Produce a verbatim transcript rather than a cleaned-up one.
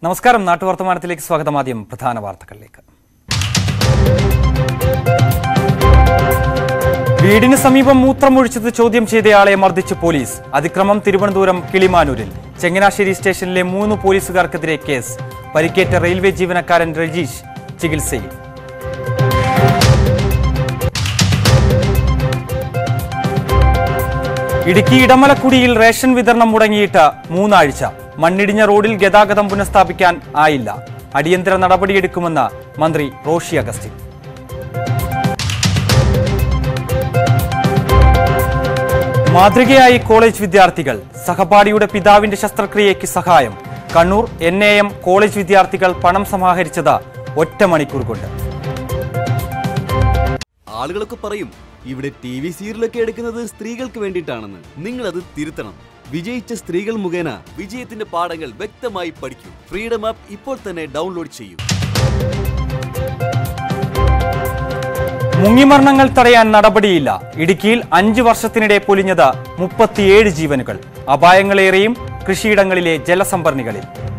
നമസ്കാരം. നാട്ടുവർത്തമാനത്തിലേക്ക് സ്വാഗതം. ആദ്യം പ്രധാന വാർത്തകളിലേക്ക്. വീടിന് സമീപം മൂത്രമൊഴിച്ചത് ചോദ്യം ചെയ്തയാളെ മർദ്ദിച്ച് പോലീസ്. അതിക്രമം തിരുവനന്തപുരം കിളിമാനൂരിൽ. ചങ്ങനാശ്ശേരി സ്റ്റേഷനിലെ മൂന്ന് പോലീസുകാർക്കെതിരെ കേസ്. പരിക്കേറ്റ റെയിൽവേ ജീവനക്കാരൻ രജീഷ് ചികിത്സയിൽ. ഇടുക്കി ഇടമലക്കുടിയിൽ റേഷൻ വിതരണം മുടങ്ങിയിട്ട് മൂന്നാഴ്ച. മണ്ണിടിഞ്ഞ റോഡിൽ ഗതാഗതം പുനഃസ്ഥാപിക്കാൻ ആയില്ല. അടിയന്തര നടപടിയെടുക്കുമെന്ന് മന്ത്രി റോഷി അഗസ്റ്റിൻ. മാതൃകയായി കോളേജ് വിദ്യാർത്ഥികൾ. സഹപാഠിയുടെ പിതാവിന്റെ ശസ്ത്രക്രിയയ്ക്ക് സഹായം. Kannur N A M college വിദ്യാർത്ഥികൾ പണം സമാഹരിച്ചത് ഒറ്റ മണിക്കൂർ കൊണ്ട്. ആളുകളൊക്കെ പറയും ഇവിടെ ടി വി സീരിയലൊക്കെ എടുക്കുന്നത് സ്ത്രീകൾക്ക് വേണ്ടിയിട്ടാണെന്ന്. നിങ്ങൾ അത് തിരുത്തണം. വിജയിച്ച സ്ത്രീകൾ മുഖേന വിജയത്തിന്റെ പാഠങ്ങൾ വ്യക്തമായി പഠിക്കൂ. ഫ്രീഡം ആപ്പ് ഇപ്പോൾ തന്നെ ഡൗൺലോഡ് ചെയ്യൂ. മുങ്ങിമരണങ്ങൾ തടയാൻ നടപടിയില്ല. ഇടുക്കിയിൽ അഞ്ചു വർഷത്തിനിടെ പൊലിഞ്ഞത് മുപ്പത്തിയേഴ് ജീവനുകൾ. അപായങ്ങളേറെയും കൃഷിയിടങ്ങളിലെ ജലസംഭരണികളിൽ.